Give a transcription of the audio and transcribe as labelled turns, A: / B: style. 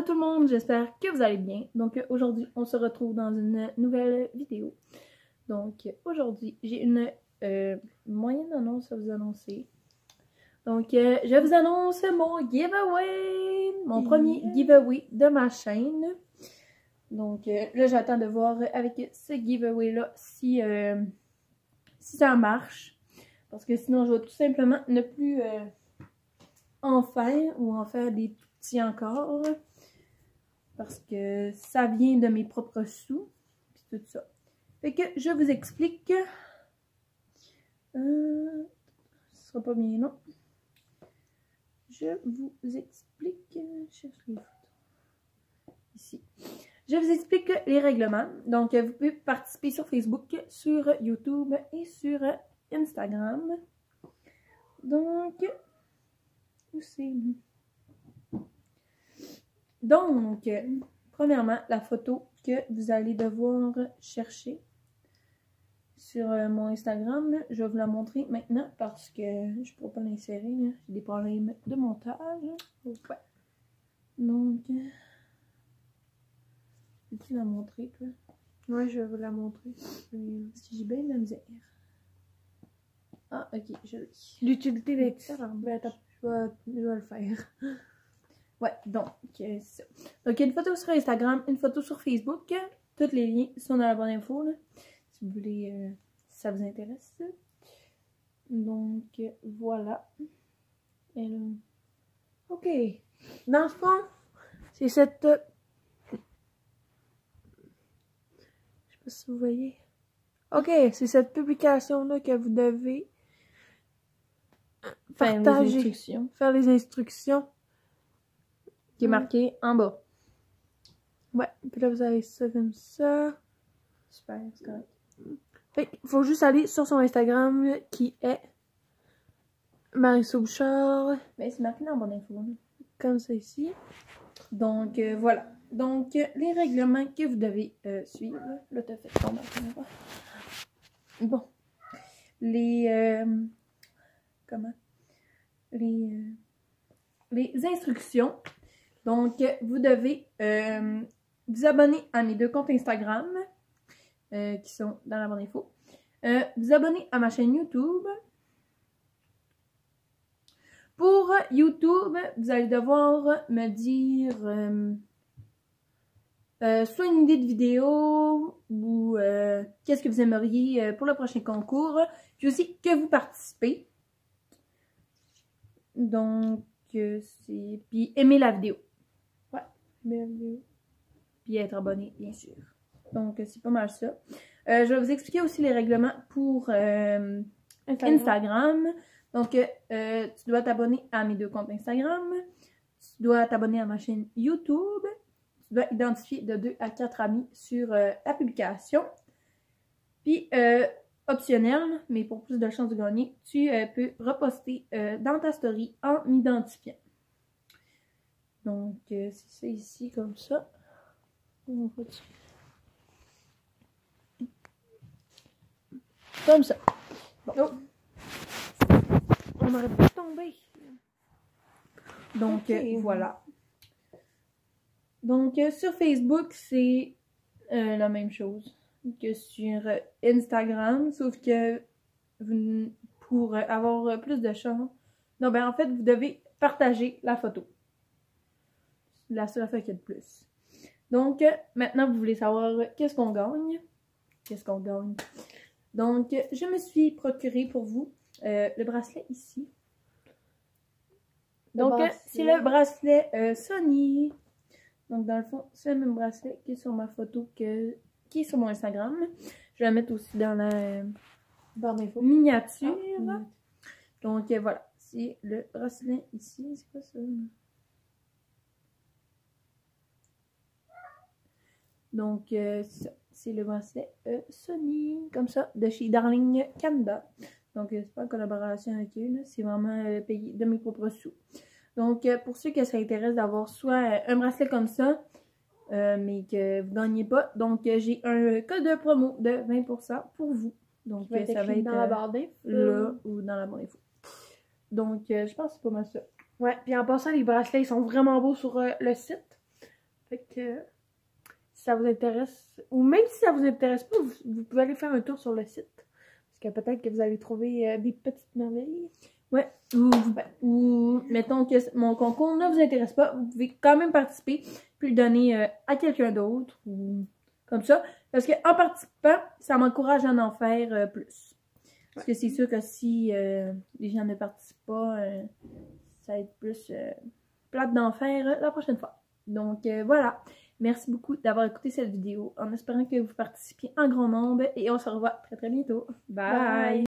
A: tout le monde, j'espère que vous allez bien. Donc aujourd'hui, on se retrouve dans une nouvelle vidéo. Donc aujourd'hui, j'ai une moyenne annonce à vous annoncer. Donc je vous annonce mon giveaway, mon premier giveaway de ma chaîne. Donc là, j'attends de voir avec ce giveaway-là si ça marche. Parce que sinon, je vais tout simplement ne plus en faire ou en faire des tout petits encore. Parce que ça vient de mes propres sous. Puis tout ça. Fait que je vous explique. Ce sera pas bien long. Je vous explique. Je cherche les photos. Ici. Je vous explique les règlements. Donc, vous pouvez participer sur Facebook, sur YouTube et sur Instagram. Donc, où c'est? Donc, premièrement, la photo que vous allez devoir chercher sur mon Instagram, je vais vous la montrer maintenant parce que je ne pourrais pas l'insérer. J'ai des problèmes de montage. Ouais. Donc, peux-tu la montrer, toi?
B: Ouais, je vais vous la montrer.
A: Parce que j'ai bien de la misère. Ah, ok, je l'ai.
B: L'utilité d'être ça.
A: Ben, attends, je vais le faire. Ouais, donc, c'est ça. Donc, il y a une photo sur Instagram, une photo sur Facebook. Tous les liens sont dans la barre d'infos, là. Si vous voulez, si ça vous intéresse. Donc, voilà. Et là...
B: Ok. Dans le fond, c'est cette... Je sais pas si vous voyez. Ok, c'est cette publication-là que vous devez partager. Faire les instructions.
A: Qui est marqué en bas.
B: Ouais, puis là, vous avez ça comme ça.
A: Super, c'est correct.
B: Fait qu'il faut juste aller sur son Instagram qui est Marisol Bouchard.
A: Ben, c'est marqué dans la barre d'infos.
B: Comme ça ici.
A: Donc, voilà. Donc, les règlements que vous devez suivre. Là, t'as fait tomber. Bon. Les... comment? Les instructions. Donc, vous devez vous abonner à mes 2 comptes Instagram qui sont dans la barre d'infos. Vous abonner à ma chaîne YouTube. Pour YouTube, vous allez devoir me dire soit une idée de vidéo ou qu'est-ce que vous aimeriez pour le prochain concours. Puis aussi que vous participez. Donc, c'est... Puis aimer la vidéo. Ouais, aimer la vidéo. Puis être abonné, bien sûr. Donc, c'est pas mal ça. Je vais vous expliquer aussi les règlements pour Instagram. Donc, tu dois t'abonner à mes 2 comptes Instagram. Tu dois t'abonner à ma chaîne YouTube. Tu dois identifier de 2 à 4 amis sur la publication. Puis, optionnel, mais pour plus de chances de gagner, tu peux reposter dans ta story en m'identifiant. Donc, c'est ça ici, comme ça. Comme ça. Bon. Oh.
B: On aurait pu tomber.
A: Donc, voilà. Donc, sur Facebook, c'est la même chose que sur Instagram, sauf que pour avoir plus de chance, non, ben en fait, vous devez partager la photo. La seule affaire qu'il y a de plus. Donc, maintenant, vous voulez savoir qu'est-ce qu'on gagne. Qu'est-ce qu'on gagne? Donc, je me suis procuré pour vous le bracelet ici. Donc, c'est le bracelet Sony. Donc, dans le fond, c'est le même bracelet qui est sur ma photo qui est sur mon Instagram. Je vais la mettre aussi dans la miniature. Ah. Donc, voilà. C'est le bracelet ici. C'est quoi ça? Donc, c'est le bracelet Sony, comme ça, de chez Darling Canada. Donc, c'est pas en collaboration avec eux, c'est vraiment payé de mes propres sous. Donc, pour ceux que ça intéresse d'avoir soit un bracelet comme ça, mais que vous ne gagnez pas, donc j'ai un code de promo de 20% pour vous. Donc, ça va être
B: dans la barre d'infos.
A: Là ou dans la barre d'infos. Donc, je pense que c'est pas mal ça.
B: Ouais, puis en passant, les bracelets, ils sont vraiment beaux sur le site. Fait que si ça vous intéresse, ou même si ça vous intéresse pas, vous pouvez aller faire un tour sur le site. Parce que peut-être que vous allez trouver des petites merveilles.
A: Ouais. Ou mettons que mon concours ne vous intéresse pas, vous pouvez quand même participer, puis le donner à quelqu'un d'autre ou comme ça. Parce qu'en participant, ça m'encourage à en faire plus. Parce que c'est sûr que si les gens ne participent pas, ça va être plus plate d'en faire la prochaine fois. Donc voilà. Merci beaucoup d'avoir écouté cette vidéo en espérant que vous participiez en grand nombre et on se revoit très très bientôt. Bye!